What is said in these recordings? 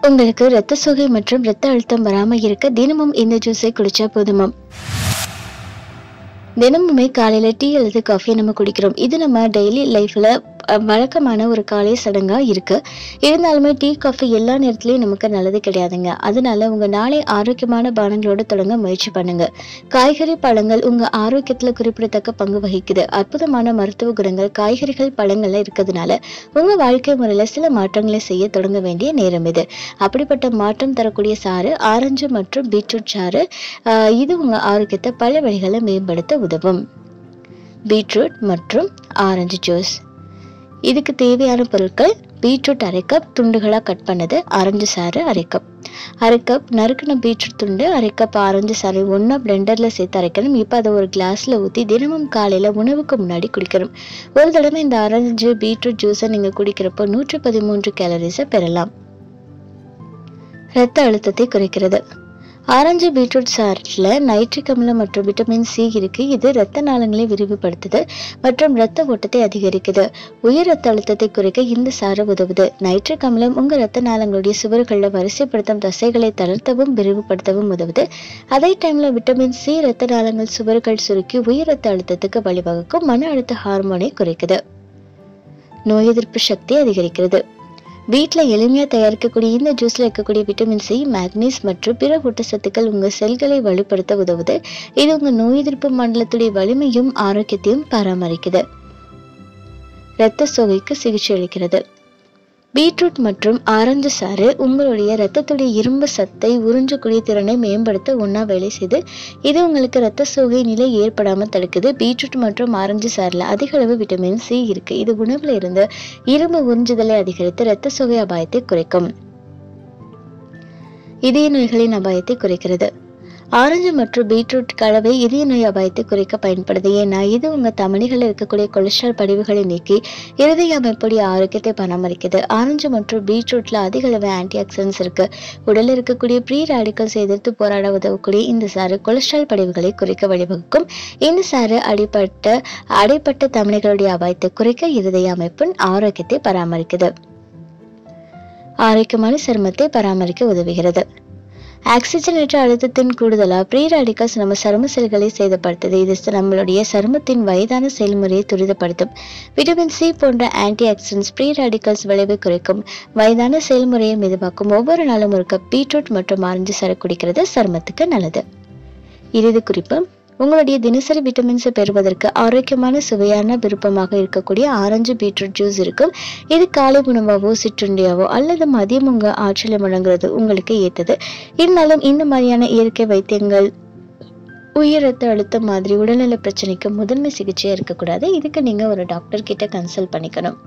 உங்களுக்கு இரத்த சோகை மற்றும் இரத்த அழுத்தம் வராம இருக்க தினமும் இந்த ஜூஸை குடிச்சா போதுமாம். தினமுமே காலையில டீ அல்லது காஃபி நம்ம குடிக்கிறோம். இது நம்ம டெய்லி லைஃப்ல வழக்கமான ஒரு காலை சடங்கா இருக்கு. இருந்தாலுமே டீ காஃபி எல்லா நேரத்திலயும் நமக்கு நல்லது கிடையாதுங்க. அதனால உங்க நாளை ஆரோக்கியமான பானங்களோட தொடங்க முயற்சி பண்ணுங்க. காய்கறி பழங்கள் உங்க ஆரோக்கியத்துல குறிப்பிடத்தக்க பங்கு வகிக்குது. அற்புதமான மருத்துவ குணங்கள் காய்கறிகள் பழங்கள்ல இருக்கிறதுனால உங்க வாழ்க்கை முறையில சில மாற்றங்களை செய்ய தொடங்க வேண்டிய நேரம் இது. அப்படிப்பட்ட மாற்றம் தரக்கூடிய சாறு ஆரஞ்சு மற்றும் பீட்ரூட் சாறு. இது உங்க ஆரோக்கியத்தை பல வழிகளை மேம்படுத்த உதவும். பீட்ரூட் மற்றும் ஆரஞ்சு ஜூஸ். இதுக்கு தேவையான பொருட்கள்: பீட்ரூட் அரை கப் துண்டுகளா கட் பண்ணது, ஆரஞ்சு சாறு அரை கப் நறுக்கின பீட்ரூட் துண்டு, அரை கப் ஆரஞ்சு சாறை ஒன்னா பிளெண்டர்ல சேர்த்து அரைக்கணும். இப்போ அதை ஒரு கிளாஸ்ல ஊற்றி தினமும் காலையில உணவுக்கு முன்னாடி குடிக்கணும். ஒரு தடவை இந்த ஆரஞ்சு பீட்ரூட் ஜூஸை நீங்க குடிக்கிறப்போ 113 கேலரிஸை பெறலாம். இரத்த அழுத்தத்தை குறைக்கிறது. ஆரஞ்சு பீட்ரூட் சாறில் நைட்ரிக் அமிலம் மற்றும் விட்டமின் சி இருக்கு. இது இரத்த நாளங்களை விரிவுபடுத்துது மற்றும் இரத்த ஓட்டத்தை அதிகரிக்குது. உயர் இரத்த அழுத்தத்தை குறைக்க இந்த சாறு உதவுது. நைட்ரிக் அமிலம் உங்க இரத்த நாளங்களுடைய சுவர்களில் வரிசைப்படுத்தும் தசைகளை தளர்த்தவும் விரிவுபடுத்தவும் உதவுது. அதே டைம்ல விட்டமின் சி இரத்த நாளங்கள் சுவர்கள் சுருக்கி உயர் இரத்த அழுத்தத்துக்கு வழிவகுக்கும் மன அழுத்த ஹார்மோனை குறைக்குது. நோய் எதிர்ப்பு சக்தி அதிகரிக்கிறது. வீட்டில் எளிமையாக தயாரிக்கக்கூடிய இந்த ஜூஸில் இருக்கக்கூடிய விட்டமின் சி, மேக்னீஸ் மற்றும் பிற ஊட்டச்சத்துக்கள் உங்கள் செல்களை வலுப்படுத்த உதவுது. இது உங்கள் நோய் எதிர்ப்பு மண்டலத்துடைய வலிமையும் ஆரோக்கியத்தையும் பராமரிக்குது. இரத்த சோகைக்கு சிகிச்சை அளிக்கிறது. பீட்ரூட் மற்றும் ஆரஞ்சு சாறு உங்களுடைய இரத்தத்துடைய இரும்பு சத்தை உறிஞ்சக்கூடிய திறனை மேம்படுத்த ஒன்றா வேலை செய்து இது உங்களுக்கு இரத்த சோகை நிலை ஏற்படாமல் தடுக்குது. பீட்ரூட் மற்றும் ஆரஞ்சு சாறில் அதிக அளவு விட்டமின் சி இருக்கு. இது உணவுல இருந்து இரும்பு உறிஞ்சுதலை அதிகரித்து இரத்த சோகை அபாயத்தை குறைக்கும். இதய நோய்களின் அபாயத்தை குறைக்கிறது. ஆரஞ்சு மற்றும் பீட்ரூட் கலவை இதய நோய் அபாயத்தை குறைக்க பயன்படுது. ஏன்னா இது உங்க தமனிகளில் இருக்கக்கூடிய கொலஸ்ட்ரால் படிவுகளை நீக்கி இருதய அமைப்புடைய ஆரோக்கியத்தை பராமரிக்குது. ஆரஞ்சு மற்றும் பீட்ரூட்ல அதிக அளவு ஆன்டி ஆக்சிடென்ட்ஸ் இருக்கு. உடலில் இருக்கக்கூடிய ப்ரீ ராடிக்கல்ஸ் எதிர்த்து போராட உதவக்கூடிய இந்த சாறு கொலஸ்ட்ரால் படிவுகளை குறைக்க வழிவகுக்கும். இந்த சாறு அடைப்பட்ட தமனிகளுடைய அபாயத்தை குறைக்க இருதய அமைப்பின் ஆரோக்கியத்தை பராமரிக்குது. ஆரோக்கியமான சருமத்தை பராமரிக்க உதவுகிறது. ஆக்சிஜனேற்ற அழுத்தத்தின் கூடுதலா ப்ரீ ராடிக்கல்ஸ் நம்ம சரும செல்களை சேதப்படுத்துது. இது நம்மளுடைய சருமத்தின் வயதான செயல்முறையை துரிதப்படுத்தும். விட்டமின் சி போன்ற ஆன்டி ஆக்சிடென்ட்ஸ் ப்ரீ ராடிக்கல்ஸ் விளைவை குறைக்கும், வயதான செயல்முறையை மெதுவாக்கும். ஒவ்வொரு நாளும் ஒரு கப் பீட்ரூட் மற்றும் ஆரஞ்சு சாறு குடிக்கிறது சருமத்துக்கு நல்லது. இறுதி குறிப்பு: உங்களுடைய தினசரி விட்டமின்ஸை பெறுவதற்கு ஆரோக்கியமான சுவையான விருப்பமாக இருக்கக்கூடிய ஆரஞ்சு பீட்ரூட் ஜூஸ் இருக்கும். இது காலை உணவாவோ சிற்றுண்டியாவோ அல்லது மதியம் உங்க ஆற்றலை வழங்குறது உங்களுக்கு ஏற்றது. இருந்தாலும் இந்த மாதிரியான இயற்கை வைத்தியங்கள் உயர் இரத்த அழுத்தம் மாதிரி உடல்நல பிரச்சனைக்கு முதன்மை சிகிச்சையா இருக்கக்கூடாது. இதுக்கு நீங்க ஒரு டாக்டர் கிட்ட கன்சல்ட் பண்ணிக்கணும்.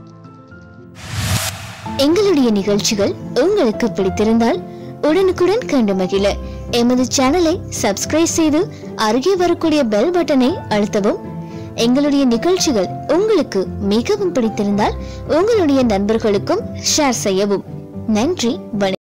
எங்களுடைய நிகழ்ச்சிகள் உங்களுக்கு பிடித்திருந்தால் உடனுக்குடன் கண்டு மகிழ எமது சேனலை சப்ஸ்கிரைப் செய்து அருகே வரக்கூடிய பெல் பட்டனை அழுத்தவும். எங்களுடைய நிகழ்ச்சிகள் உங்களுக்கு மிகவும் பிடித்திருந்தால் உங்களுடைய நண்பர்களுக்கும் ஷேர் செய்யவும். நன்றி.